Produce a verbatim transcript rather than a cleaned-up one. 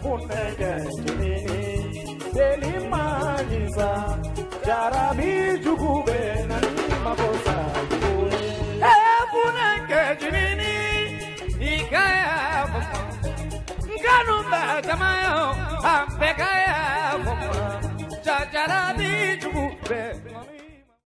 funeke jinini deli manisa jarabi jugube nani makosa jugube eh funeke jinini ikaya nganu ba tamayo